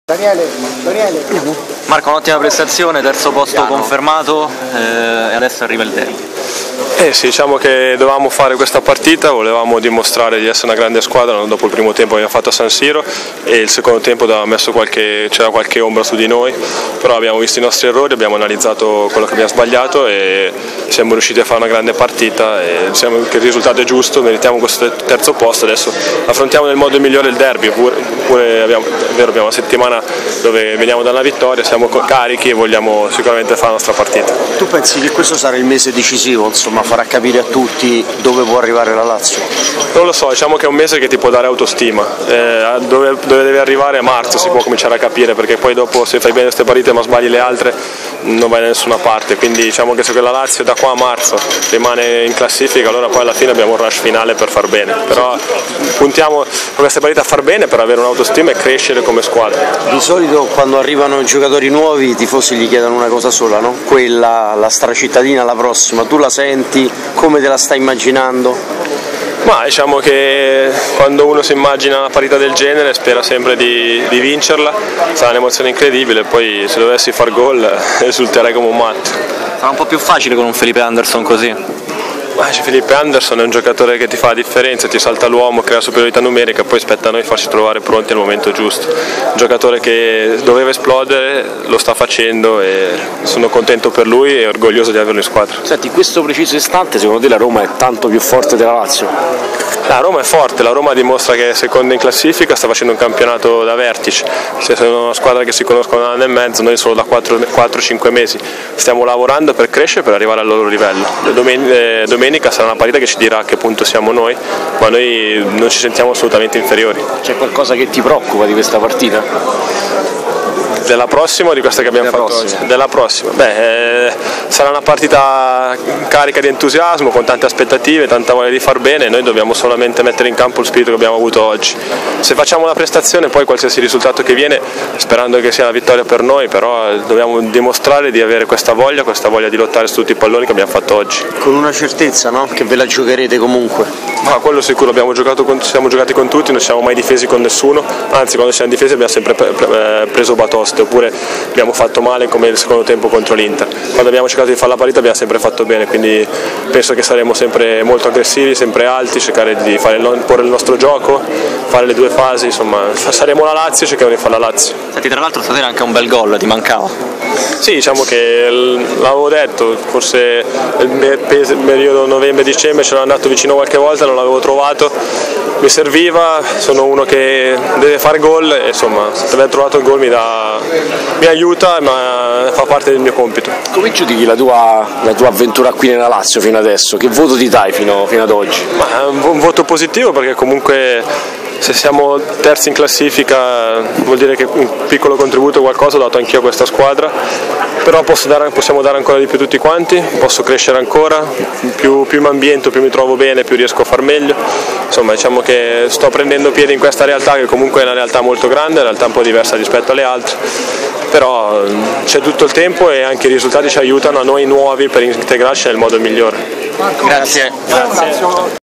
Daniele. Marco, un'ottima prestazione, terzo posto confermato e adesso arriva il derby. Sì, diciamo che dovevamo fare questa partita, volevamo dimostrare di essere una grande squadra dopo il primo tempo che abbiamo fatto a San Siro e il secondo tempo c'era qualche ombra su di noi, però abbiamo visto i nostri errori, abbiamo analizzato quello che abbiamo sbagliato e siamo riusciti a fare una grande partita e diciamo che il risultato è giusto, meritiamo questo terzo posto, adesso affrontiamo nel modo migliore il derby, pure abbiamo una settimana dove veniamo dalla vittoria, siamo carichi e vogliamo sicuramente fare la nostra partita. Tu pensi che questo sarà il mese decisivo, insomma, farà capire a tutti dove può arrivare la Lazio? Non lo so, diciamo che è un mese che ti può dare autostima, dove deve arrivare a marzo si può cominciare a capire, perché poi dopo se fai bene queste partite ma sbagli le altre non vai da nessuna parte, quindi diciamo che se la Lazio da qua a marzo rimane in classifica allora poi alla fine abbiamo un rush finale per far bene, però puntiamo con queste partite a far bene per avere un'autostima e crescere come squadra. Di solito quando arrivano giocatori nuovi i tifosi gli chiedono una cosa sola, no? Quella, la stracittadina, la prossima, tu la senti? Come te la stai immaginando? Ma diciamo che quando uno si immagina una partita del genere spera sempre di vincerla, sarà un'emozione incredibile, poi se dovessi far gol esulterei come un matto. Sarà un po' più facile con un Felipe Anderson così? Felipe Anderson è un giocatore che ti fa la differenza, ti salta l'uomo, crea superiorità numerica, poi spetta a noi farci trovare pronti al momento giusto. Un giocatore che doveva esplodere, lo sta facendo e sono contento per lui e orgoglioso di averlo in squadra. Senti, in questo preciso istante secondo te la Roma è tanto più forte della Lazio? La Roma è forte, la Roma dimostra che è seconda in classifica, sta facendo un campionato da vertice, se sono una squadra che si conoscono da un anno e mezzo, noi solo da 4-5 mesi, stiamo lavorando per crescere, per arrivare al loro livello. Domenica sarà una partita che ci dirà a che punto siamo noi, ma noi non ci sentiamo assolutamente inferiori. C'è qualcosa che ti preoccupa di questa partita? Della prossima o di questa che abbiamo fatto oggi? Della prossima. Sarà una partita carica di entusiasmo, con tante aspettative, tanta voglia di far bene, noi dobbiamo solamente mettere in campo lo spirito che abbiamo avuto oggi. Se facciamo la prestazione poi qualsiasi risultato che viene, sperando che sia la vittoria per noi, però dobbiamo dimostrare di avere questa voglia di lottare su tutti i palloni che abbiamo fatto oggi. Con una certezza, no? Che ve la giocherete comunque? Ma quello sicuro, siamo giocati con tutti, non ci siamo mai difesi con nessuno, anzi quando siamo difesi abbiamo sempre preso batoste, oppure abbiamo fatto male come il secondo tempo contro l'Inter. Quando abbiamo cercato di fare la partita abbiamo sempre fatto bene, quindi penso che saremo sempre molto aggressivi, sempre alti, cercare di porre il nostro gioco, fare le due fasi, insomma saremo la Lazio e cercheremo di fare la Lazio. Senti, tra l'altro stasera anche un bel gol, ti mancava? Sì, diciamo che l'avevo detto, forse nel periodo novembre-dicembre ce l'ho andato vicino qualche volta, non l'avevo trovato, mi serviva, sono uno che deve fare gol e insomma se aver trovato il gol mi aiuta, ma fa parte del mio compito. Come giudichi la tua avventura qui nella Lazio fino adesso? Che voto ti dai fino ad oggi? Un voto positivo, perché comunque se siamo terzi in classifica vuol dire che un piccolo contributo, qualcosa ho dato anch'io a questa squadra, però possiamo dare ancora di più tutti quanti, posso crescere ancora, più mi ambiento, più mi trovo bene, più riesco a far meglio, insomma diciamo che sto prendendo piede in questa realtà che comunque è una realtà molto grande, una realtà un po' diversa rispetto alle altre, però c'è tutto il tempo e anche i risultati ci aiutano a noi nuovi per integrarci nel modo migliore. Grazie.